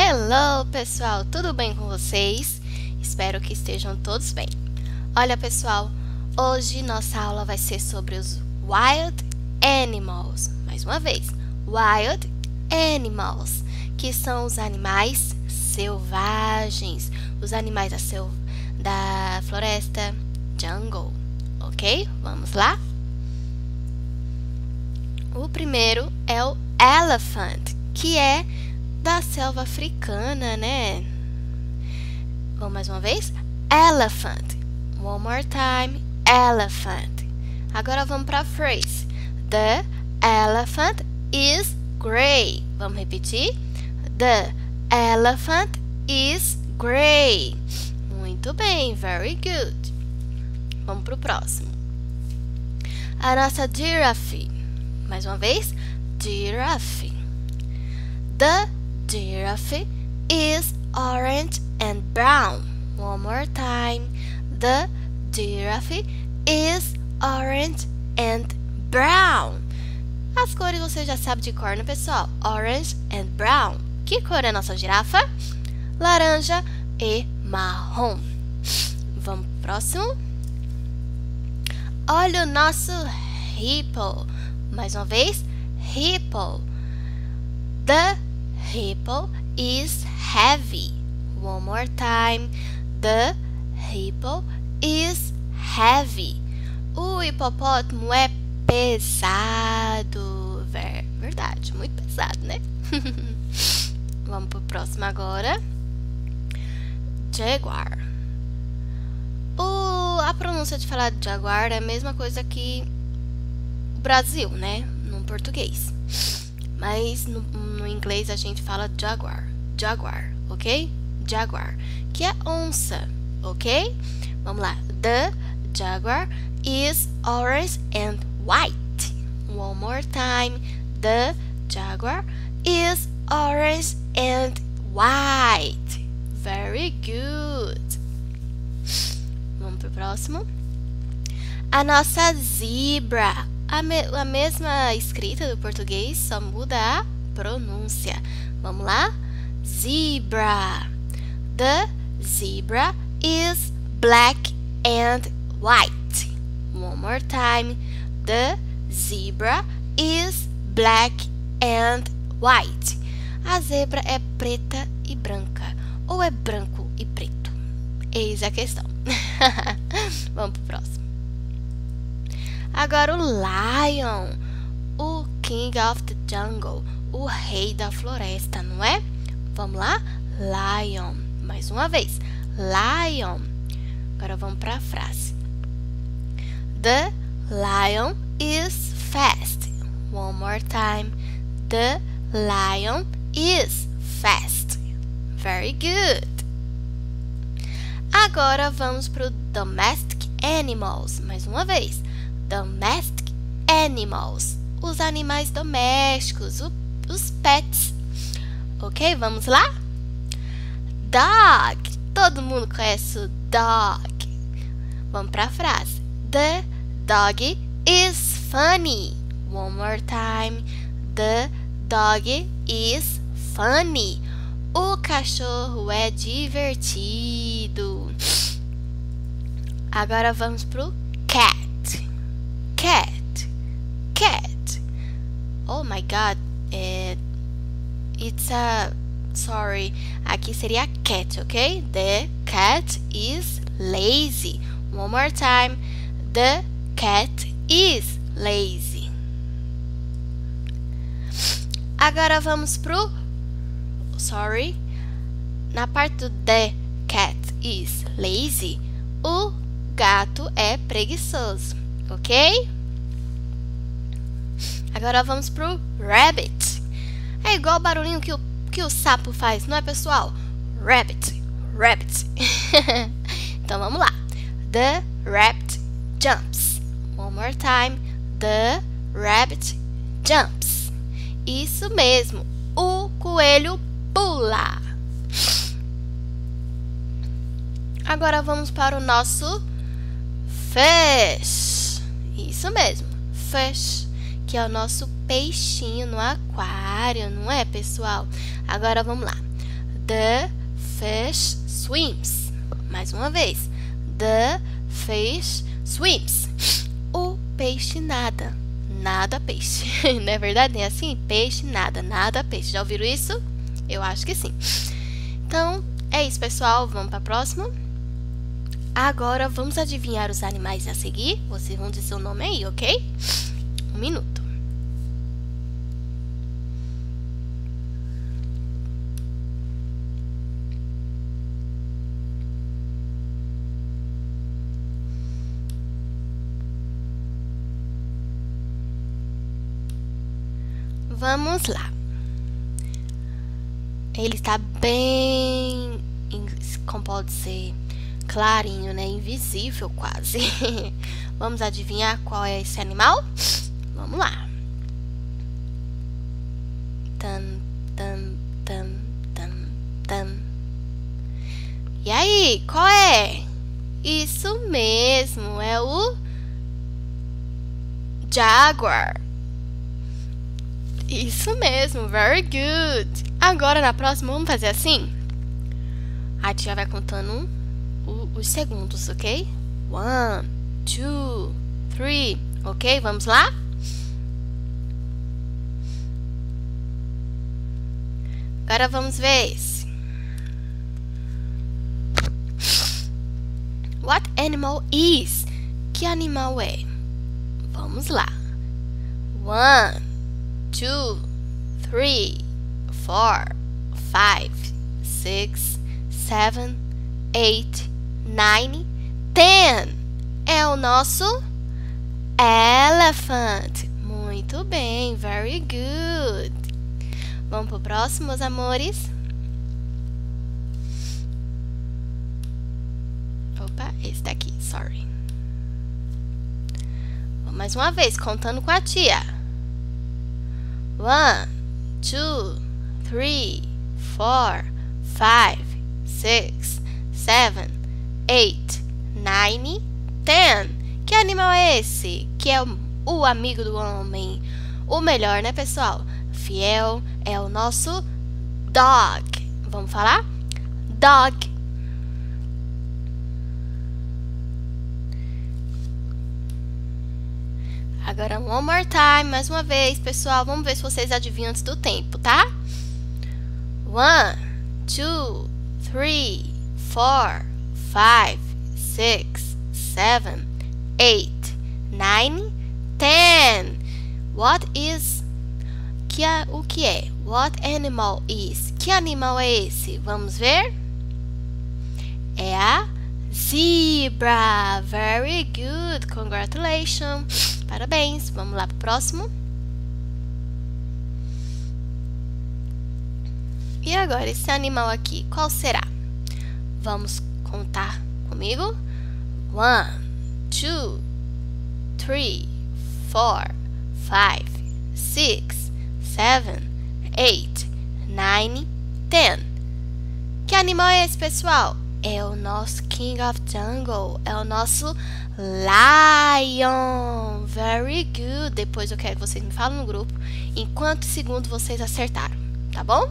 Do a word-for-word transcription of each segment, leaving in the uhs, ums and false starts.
Hello, pessoal! Tudo bem com vocês? Espero que estejam todos bem. Olha, pessoal, hoje nossa aula vai ser sobre os Wild Animals. Mais uma vez, Wild Animals, que são os animais selvagens, os animais da, sel da floresta, jungle, ok? Vamos lá? O primeiro é o elephant, que é da selva africana, né? Vamos mais uma vez? Elephant. One more time. Elephant. Agora vamos para a phrase. The elephant is gray. Vamos repetir? The elephant is gray. Muito bem. Very good. Vamos para o próximo. A nossa giraffe. Mais uma vez? Giraffe. The giraffe is orange and brown. One more time. The giraffe is orange and brown. As cores você já sabe de cor, né, pessoal? Orange and brown. Que cor é a nossa girafa? Laranja e marrom. Vamos pro próximo. Olha o nosso hippo. Mais uma vez. Hippo. The hippo is heavy. One more time. The hippo is heavy. O hipopótamo é pesado. Ver verdade, muito pesado, né? Vamos pro próximo agora. Jaguar. O, a pronúncia de falar de jaguar é a mesma coisa que o Brasil, né? No português. Mas no, no inglês a gente fala jaguar, jaguar, ok? Jaguar, que é onça, ok? Vamos lá. The jaguar is orange and white. One more time. The jaguar is orange and white. Very good. Vamos pro próximo. A nossa zebra. A, me a mesma escrita do português, só muda a pronúncia. Vamos lá? Zebra. The zebra is black and white. One more time. The zebra is black and white. A zebra é preta e branca, ou é branco e preto? Eis a questão. Vamos pro próximo. Agora o lion, o king of the jungle, o rei da floresta, não é? Vamos lá? Lion. Mais uma vez. Lion. Agora vamos para a frase. The lion is fast. One more time. The lion is fast. Very good. Agora vamos para o domestic animals. Mais uma vez. Domestic animals, os animais domésticos, o, os pets. Ok, vamos lá? Dog, todo mundo conhece o dog. Vamos para a frase. The dog is funny. One more time. The dog is funny. O cachorro é divertido. Agora vamos pro cat. Cat, cat. Oh my God, é, it's a, sorry, aqui seria cat, ok? The cat is lazy. One more time. The cat is lazy. Agora vamos pro, sorry, na parte do the cat is lazy, o gato é preguiçoso, ok? Agora vamos pro rabbit. É igual o barulhinho que o, que o sapo faz, não é, pessoal? Rabbit, rabbit. Então vamos lá. The rabbit jumps. One more time. The rabbit jumps. Isso mesmo. O coelho pula. Agora vamos para o nosso fish. Isso mesmo. Fish. Que é o nosso peixinho no aquário, não é, pessoal? Agora vamos lá. The fish swims. Mais uma vez. The fish swims. O peixe nada. Nada peixe. Não é verdade? É assim? Peixe nada. Nada peixe. Já ouviram isso? Eu acho que sim. Então, é isso, pessoal. Vamos para a próxima. Agora, vamos adivinhar os animais a seguir. Vocês vão dizer o nome aí, ok? Um minuto. Vamos lá. Ele está bem, como pode ser, clarinho, né? Invisível quase. Vamos adivinhar qual é esse animal? Vamos lá. Tam, tam, tam, tam, tam. E aí, qual é? Isso mesmo, é o Jaguar. Isso mesmo, very good. Agora, na próxima, vamos fazer assim? A tia vai contando o, os segundos, ok? One, two, three, ok? Vamos lá? Agora vamos ver esse. What animal is? Que animal é? Vamos lá. One, two, three, four, five, six, seven, eight, nine, ten. É o nosso elephant. Muito bem, very good. Vamos pro próximo, meus amores. Opa, esse daqui, sorry. Vamos mais uma vez, contando com a tia. One, two, three, four, five, six, seven, eight, nine, ten. Que animal é esse? Que é o, o amigo do homem. O melhor, né, pessoal? Fiel é o nosso dog. Vamos falar? Dog. Agora, one more time, mais uma vez, pessoal. Vamos ver se vocês adivinham antes do tempo, tá? One, two, three, four, five, six, seven, eight, nine, ten. What is... Que é, o que é? What animal is? Que animal é esse? Vamos ver? É a zebra. Very good. Congratulations. Parabéns. Vamos lá para o próximo. E agora, esse animal aqui, qual será? Vamos contar comigo? One, two, three, four, five, six, seven, eight, nine, ten. Que animal é esse, pessoal? É o nosso King of Jungle. É o nosso Lion. Very good. Depois eu quero que vocês me falem no grupo em quantos segundos vocês acertaram, tá bom?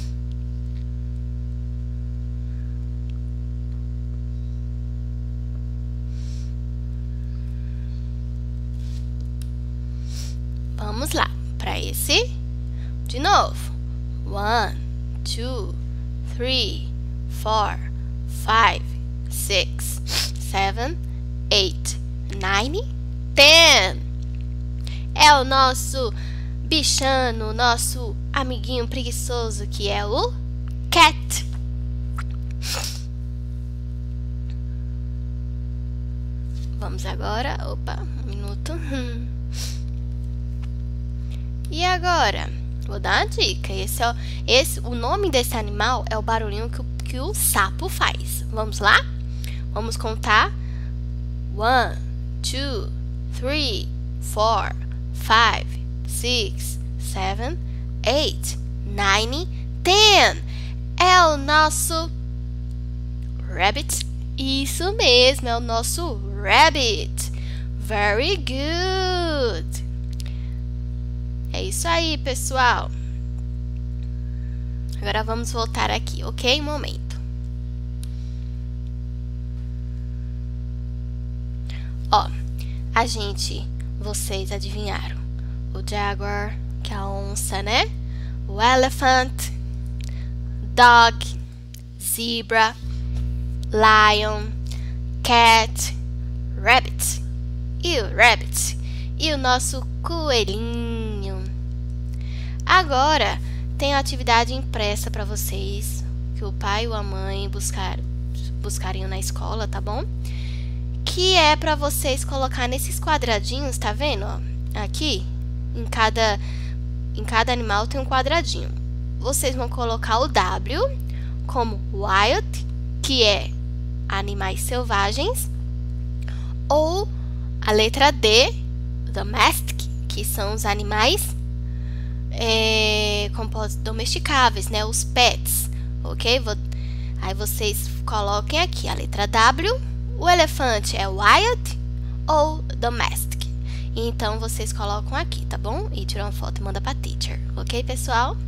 Vamos lá, para esse, de novo. One, two, three, four, five, six, seven, eight, nine, ten. É o nosso bichano, nosso amiguinho preguiçoso, que é o cat. Vamos agora, opa, um minuto. E agora, vou dar uma dica. Esse é o, esse, o nome desse animal é o barulhinho que o, que o sapo faz. Vamos lá? Vamos contar. One, two, three, four, five, six, seven, eight, nine, ten. É o nosso rabbit. Isso mesmo, é o nosso rabbit. Very good. É isso aí, pessoal. Agora vamos voltar aqui, ok? Momento. Ó, a gente, vocês adivinharam. O jaguar, que é a onça, né? O elephant, dog, zebra, lion, cat, rabbit. E o rabbit. E o nosso coelhinho. Agora, tem a atividade impressa para vocês, que o pai ou a mãe buscar, buscariam na escola, tá bom? Que é para vocês colocar nesses quadradinhos, tá vendo? Ó, aqui, em cada, em cada animal tem um quadradinho. Vocês vão colocar o W como wild, que é animais selvagens, ou a letra D, domestic, que são os animais é, domesticáveis, né? Os pets, ok? Vou, aí vocês coloquem aqui a letra W, o elefante é wild ou domestic. Então, vocês colocam aqui, tá bom? E tiram uma foto e manda pra teacher, ok, pessoal?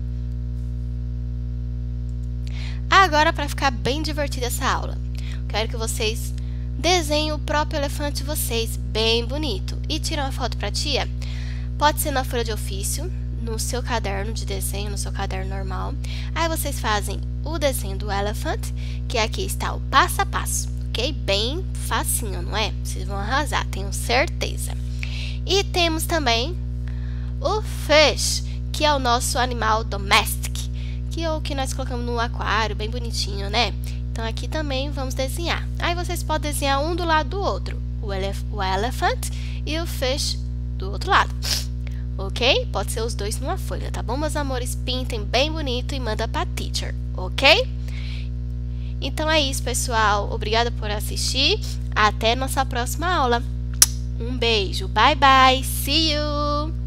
Agora, para ficar bem divertida essa aula, quero que vocês desenhem o próprio elefante de vocês, bem bonito. E tiram uma foto pra tia. Pode ser na folha de ofício, no seu caderno de desenho, no seu caderno normal. Aí vocês fazem o desenho do elephant, que aqui está o passo a passo, ok? Bem facinho, não é? Vocês vão arrasar, tenho certeza. E temos também o fish, que é o nosso animal domestic, que é o que nós colocamos no aquário, bem bonitinho, né? Então, aqui também vamos desenhar. Aí, vocês podem desenhar um do lado do outro, o, elef o elephant e o fish do outro lado. Ok? Pode ser os dois numa folha, tá bom, meus amores? Pintem bem bonito e manda pra teacher, ok? Então, é isso, pessoal. Obrigada por assistir. Até nossa próxima aula. Um beijo. Bye, bye. See you!